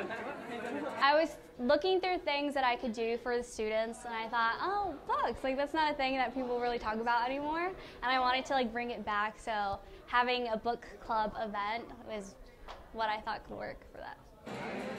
I was looking through things that I could do for the students, and I thought, oh, books, like that's not a thing that people really talk about anymore, and I wanted to like bring it back, so having a book club event was what I thought could work for that.